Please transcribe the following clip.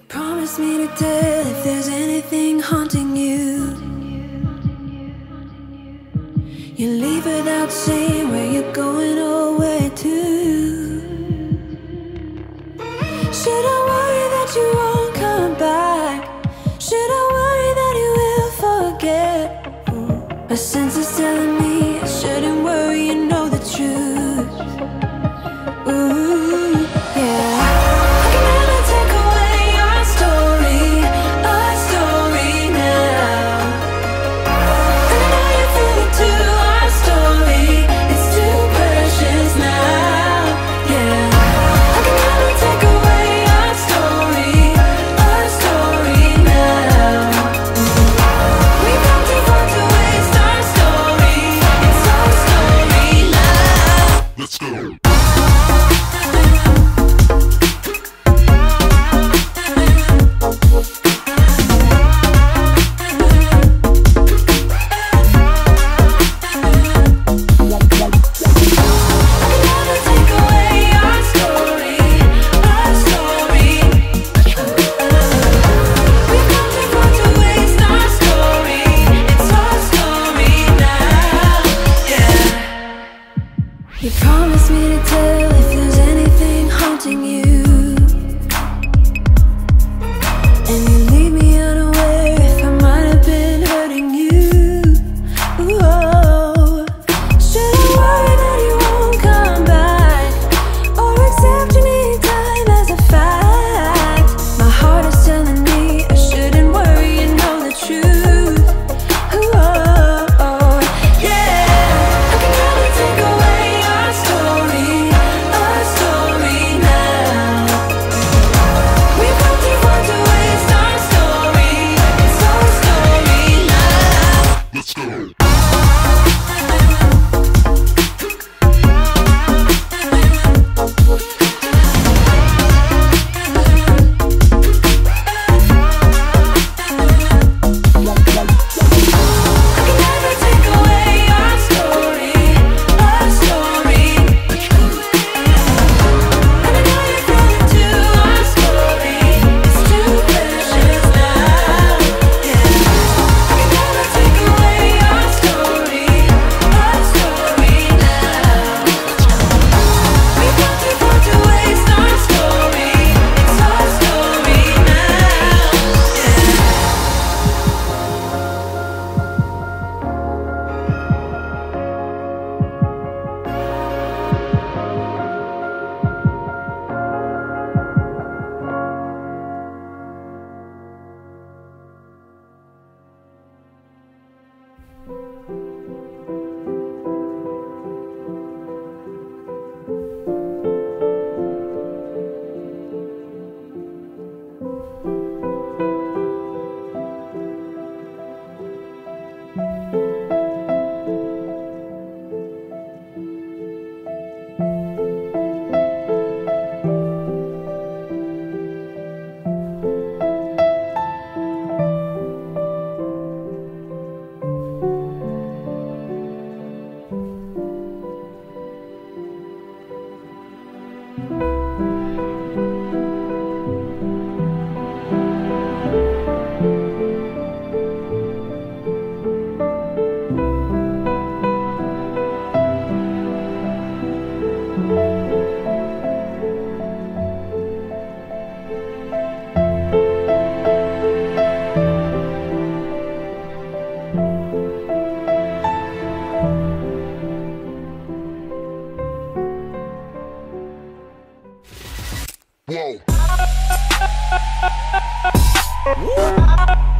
Promise me to tell if there's anything haunting you. You leave without saying where you're going or where to. Should I worry that you won't come back? Should I worry that you will forget? My sense is telling me I shouldn't worry, you know the truth. Ooh, yeah. You promised me to tell if there's anything haunting you, and you leave me unaware if I might have been hurting you. Ooh, should I worry that you won't come back, or accept any time as a fact? My heart is telling me I shouldn't worry, you know the truth. Ooh, yeah. I can never take away Whoa.